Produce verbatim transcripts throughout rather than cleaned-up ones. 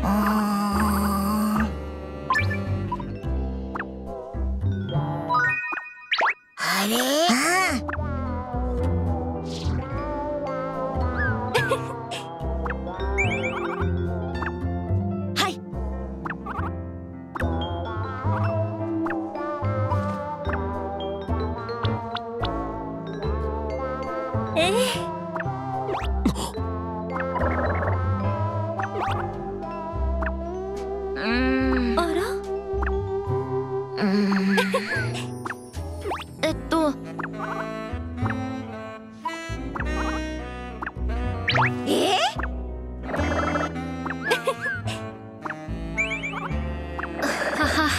あれ？はい。ええ。えっとえー、はは。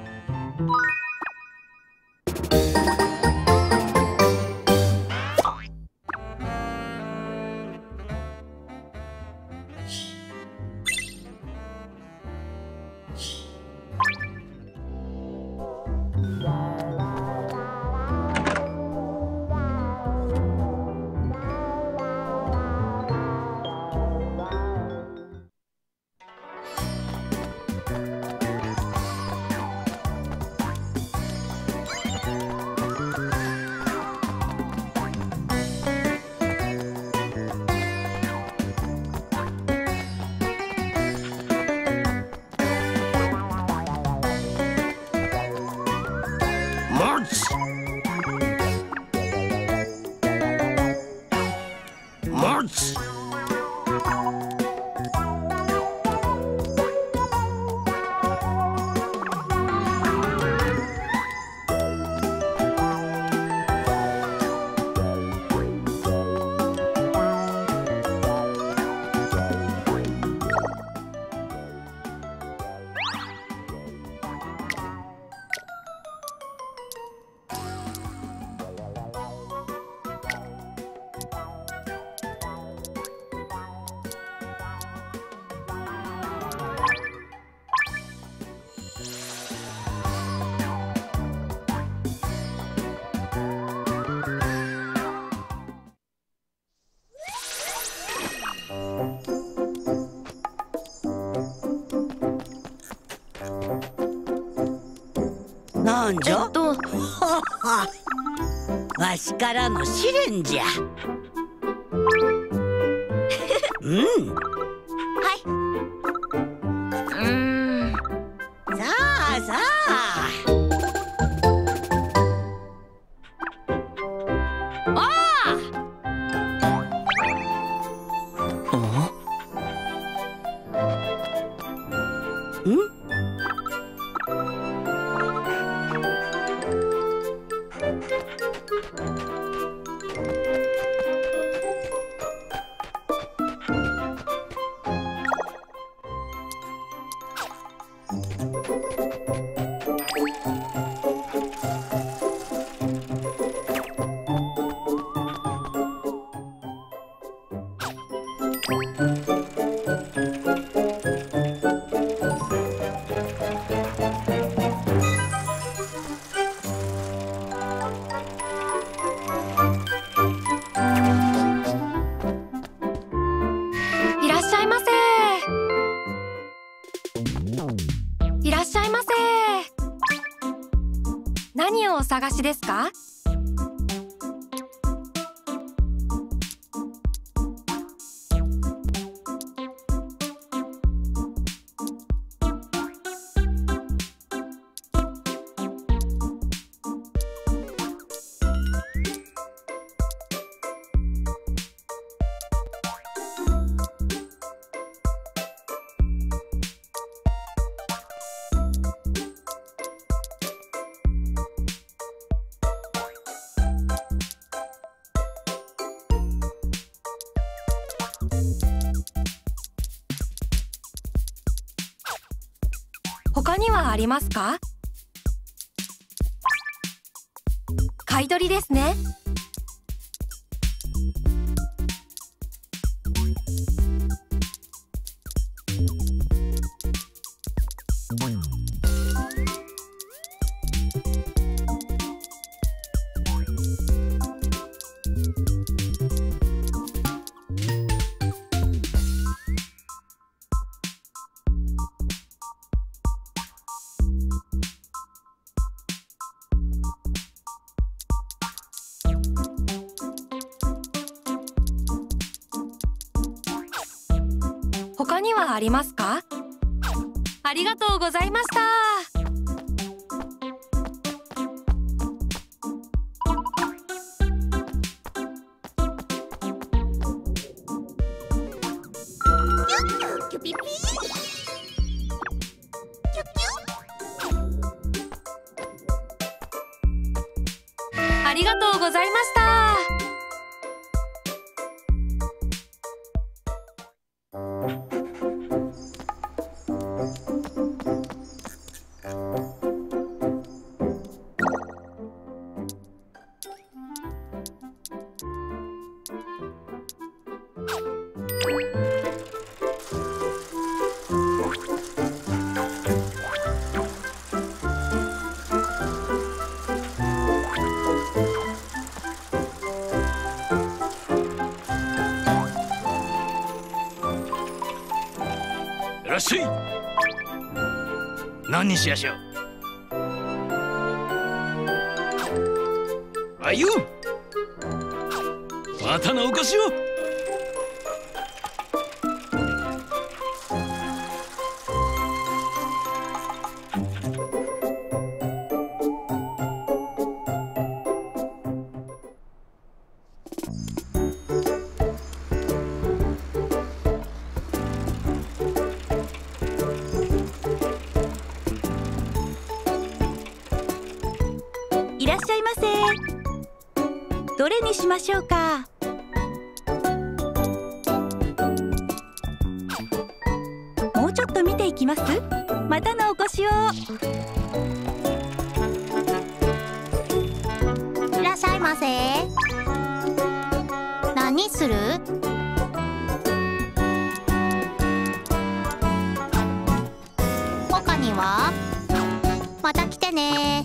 なんじゃ？ えっとわしからの試練じゃ。うん。 はい。うーん。 さあさあ。 ああ。 ん？ いらっしゃいませ。いらっしゃいませ。何をお探しですか？他にはありますか？買い取りですね。 他にはありますか？ありがとうございました。ありがとうございました。 いらっしゃい。何にしやしょう。あゆ、またのお越しを。 いらっしゃいませ。どれにしましょうか？もうちょっと見ていきます。またのお越しを。 いらっしゃいませ。何する？他には？また来てね。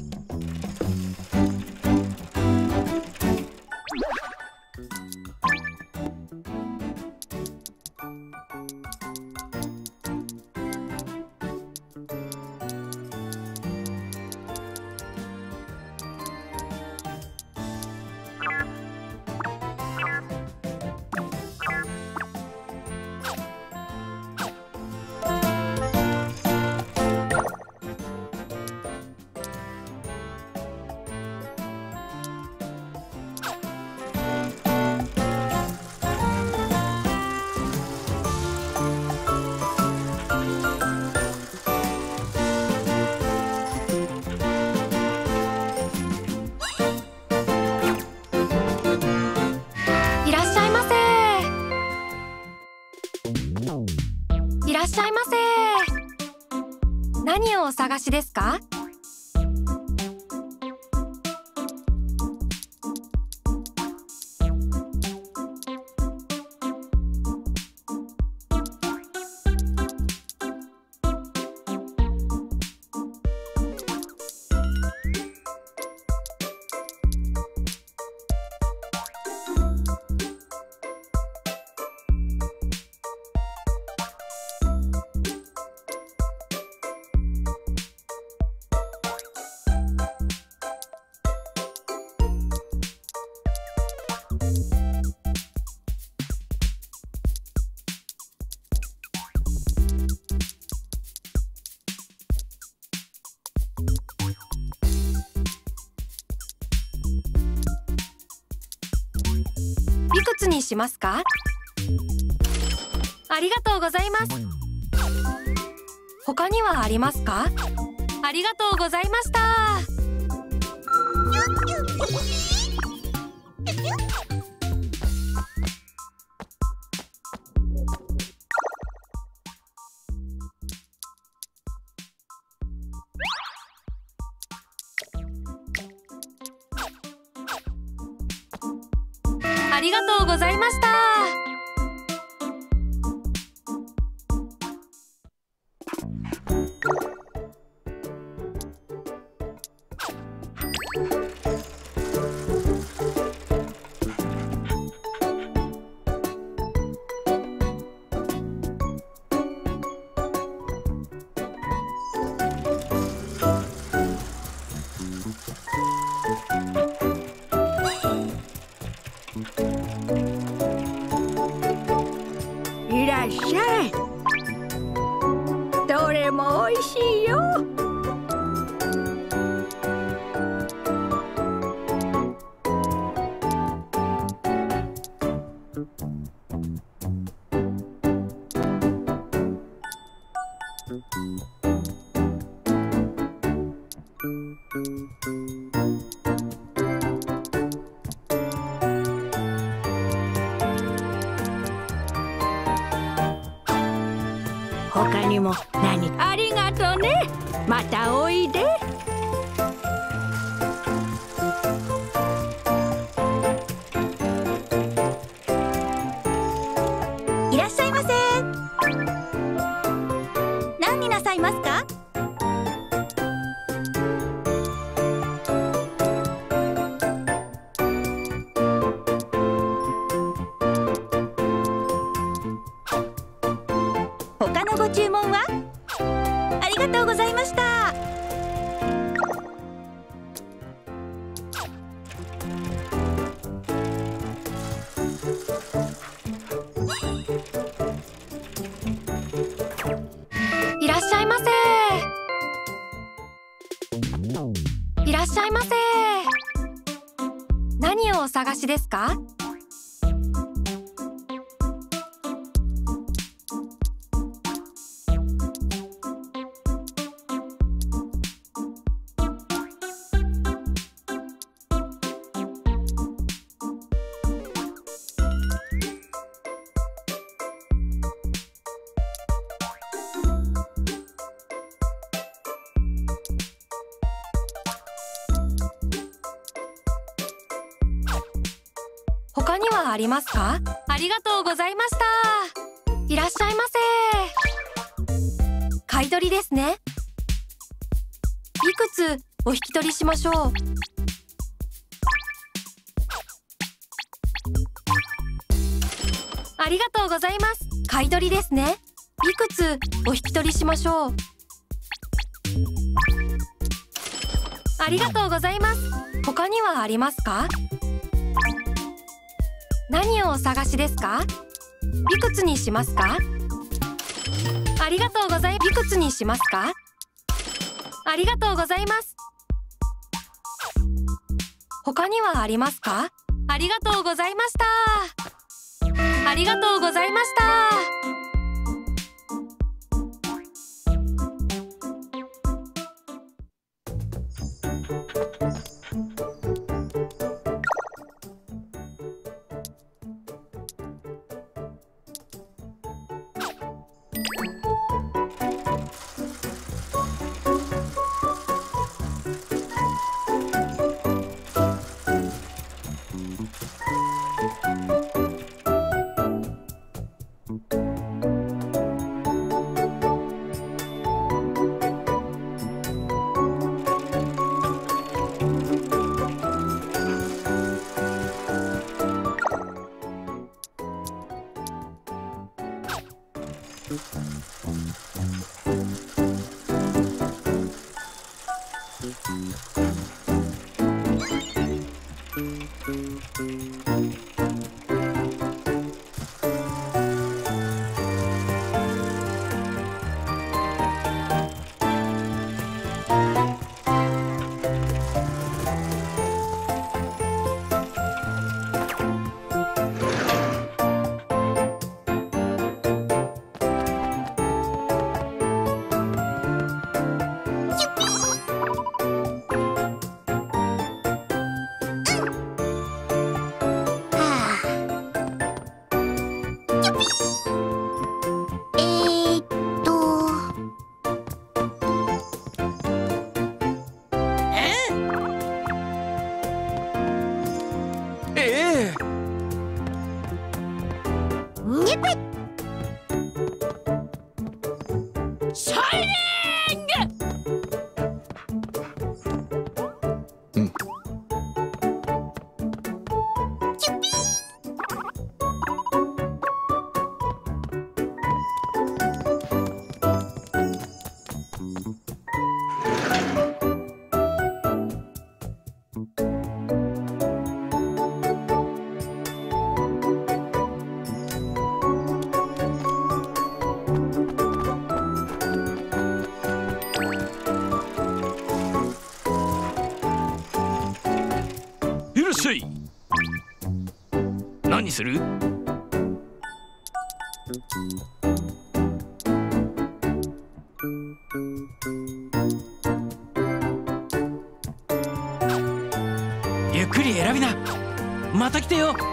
いらっしゃいませ。何をお探しですか？いくつにしますか？ありがとうございます。他にはありますか？ありがとうございました。ありがとうございました。 いらっしゃい。 どれも美味しいよ。他にも何かありがとね。またおいで。 いらっしゃいませ。何になさいますか？他のご注文は？ありがとうございました。 いらっしゃいませ。いらっしゃいませ。何をお探しですか？他にはありますか？ありがとうございました。いらっしゃいませ。買い取りですね。いくつお引き取りしましょう？ありがとうございます。買い取りですね。いくつお引き取りしましょう？ありがとうございます。他にはありますか？何をお探しですか？いくつにしますか？ありがとうございます。いくつにしますか？ありがとうございます。他にはありますか？ありがとうございました。ありがとうございました。 する？ゆっくり選びな。また来てよ。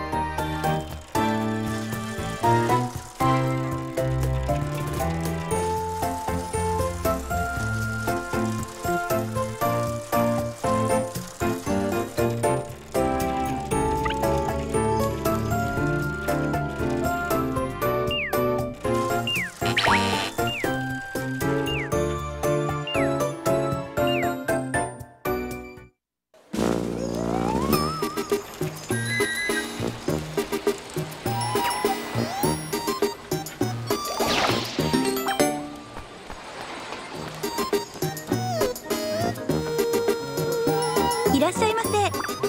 いらっしゃいませ。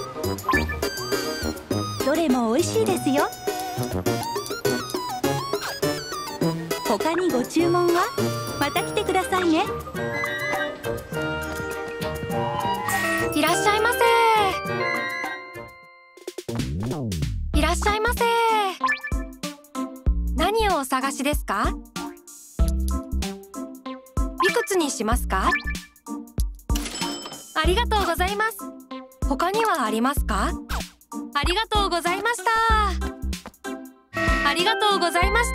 どれも美味しいですよ。他にご注文はまた来てくださいね。 いらっしゃいませ。いらっしゃいませ。何をお探しですか？いくつにしますか？ありがとうございます。他にはありますか？ありがとうございました。ありがとうございました。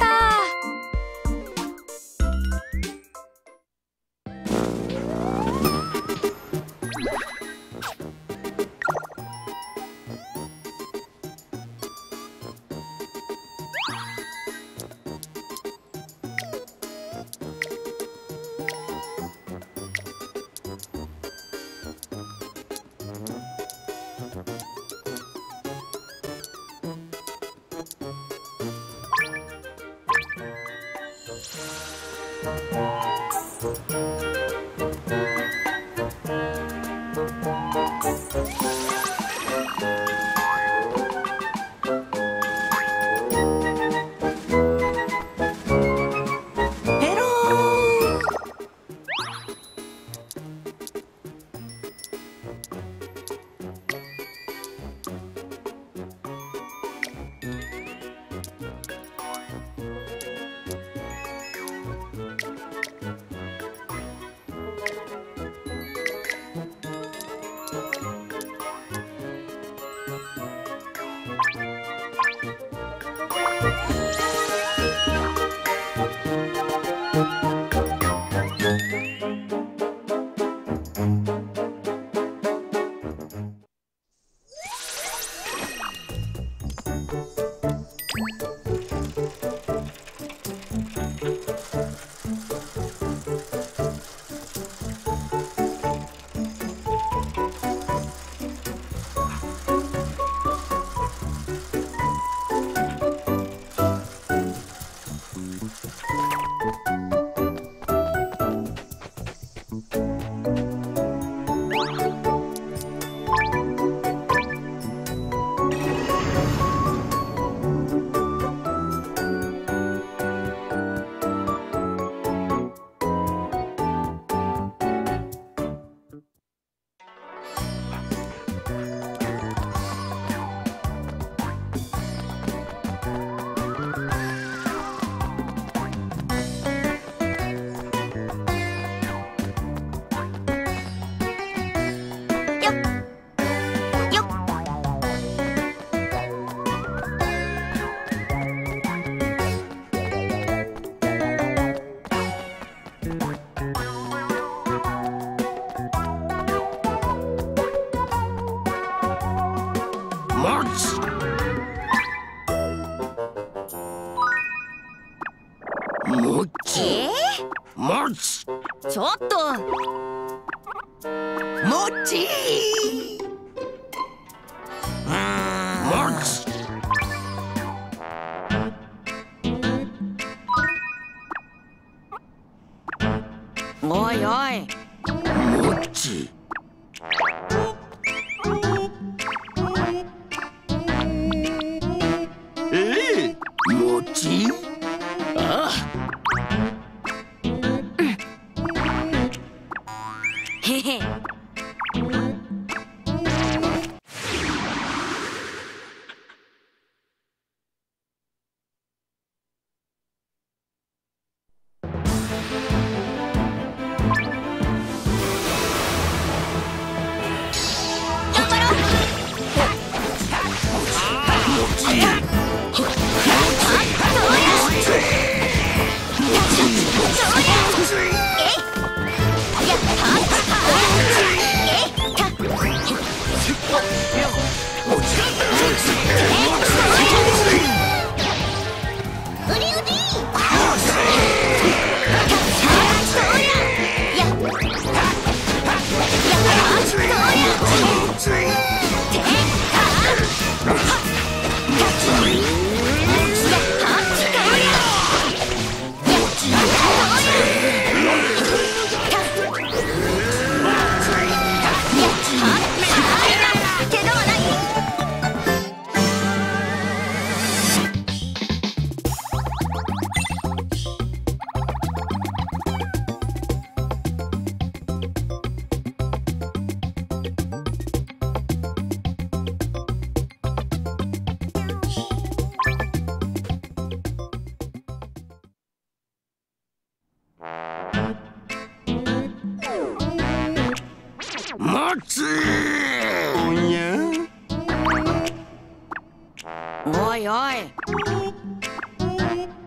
もっち、えー、もっち、 ちょっともっちー、もっち、おいおい、もっち、ええ、もっち、ああ、へへ。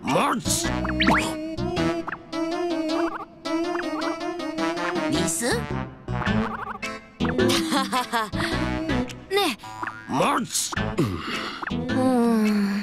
持つ。リス。 ね持つ。 え、うーん。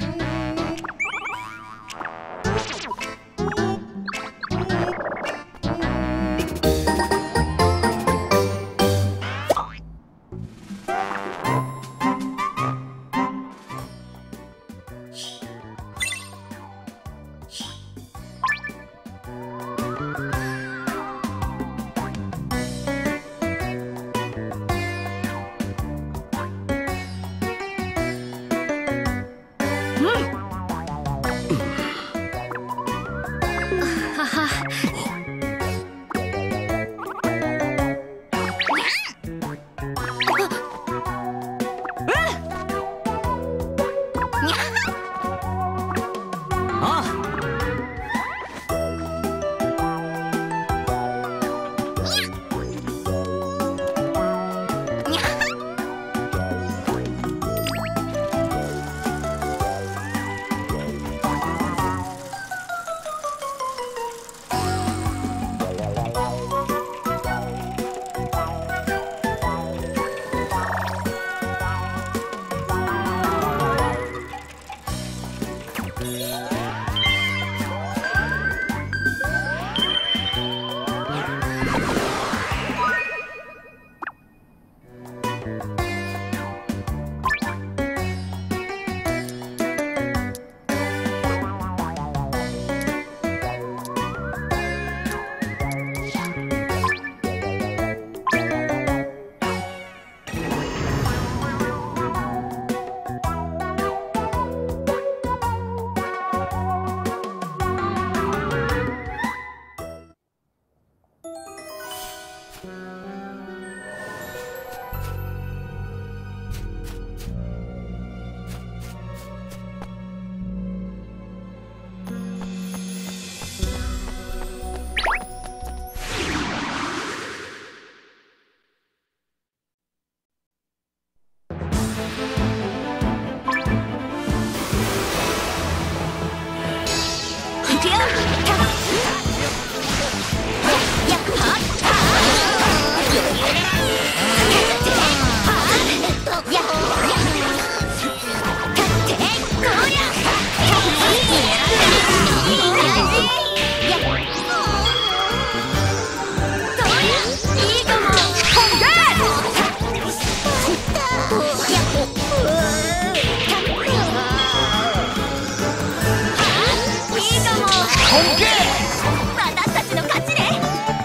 私たちの勝ちね。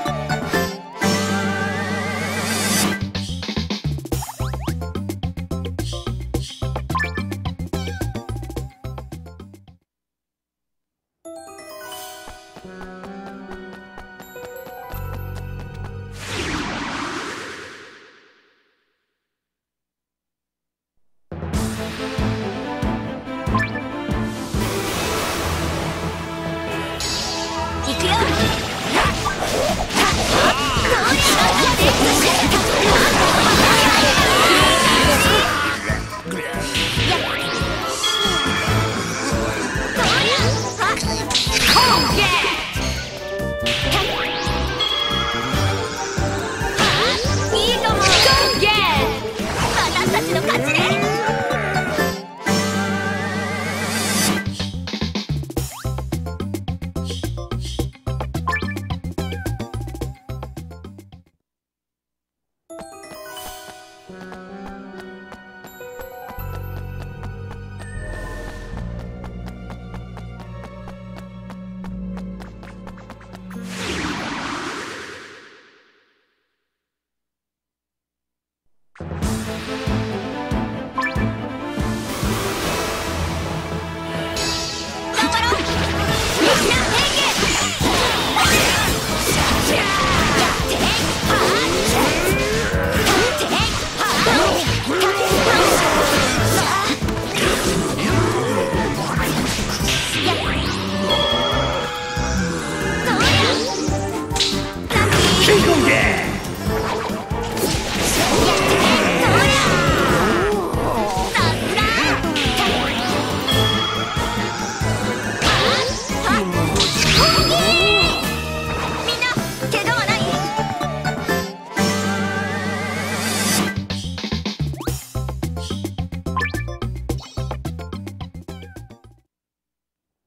行くよ。私たちの勝ちね。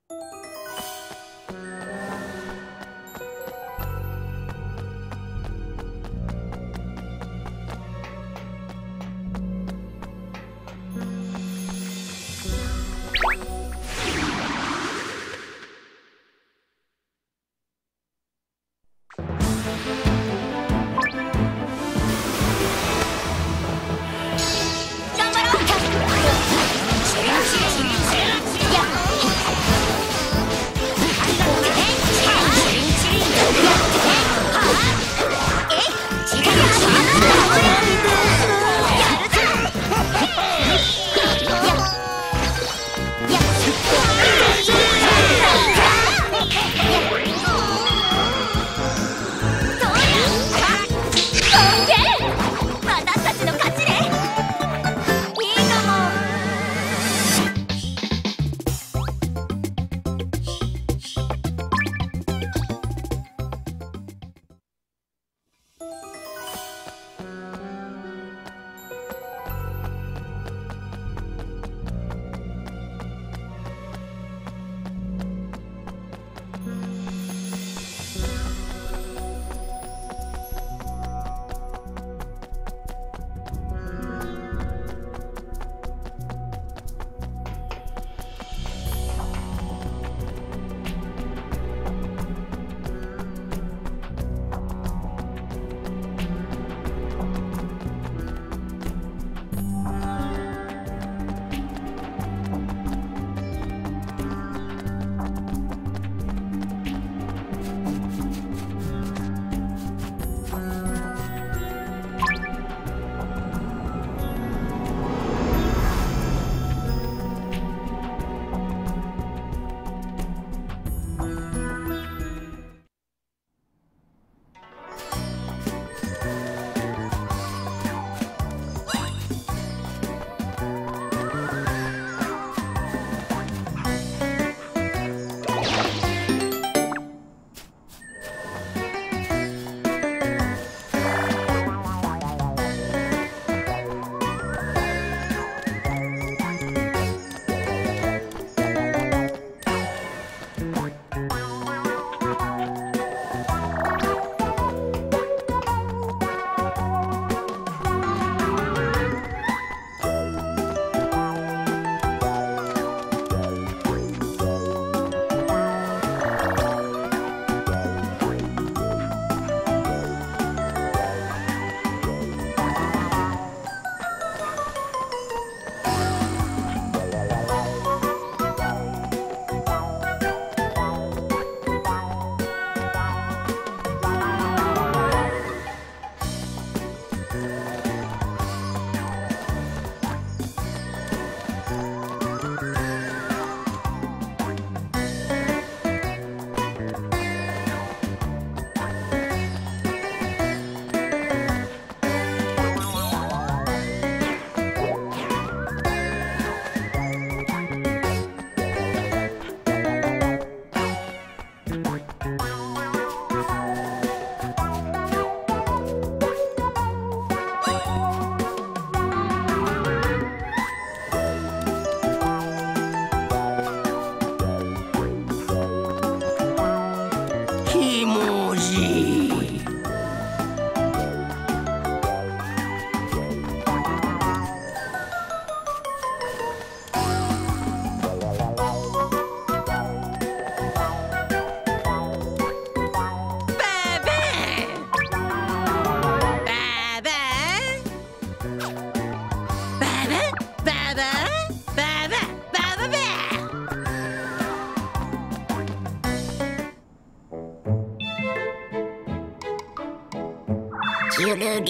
ゆるり。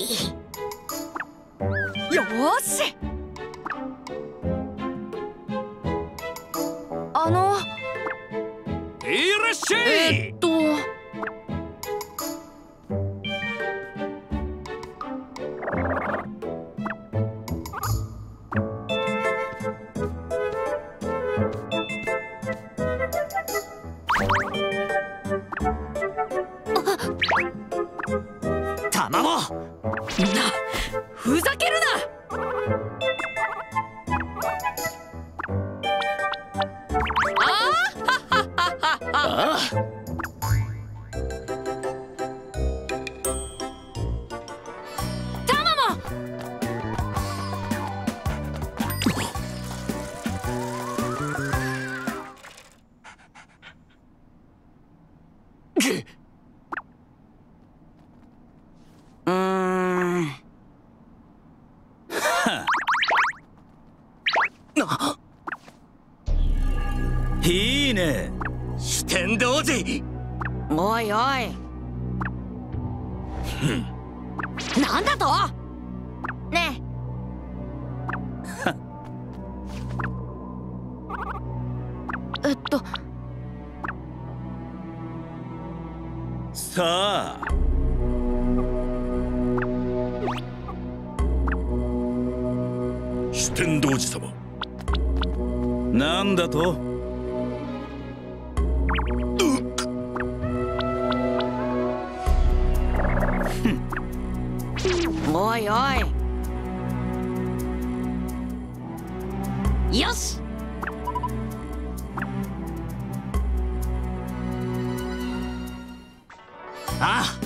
よーし。あの。 いらっしゃい。 えっと。 卵。 みんなふざけるな。あーはああ。 タマも。 うーん。 いいね。四天童子。 おいおい。なんだと。ねえ。えっと。 さあ。 四天童子様。 なんだと。 おいおい。よし。 ああ。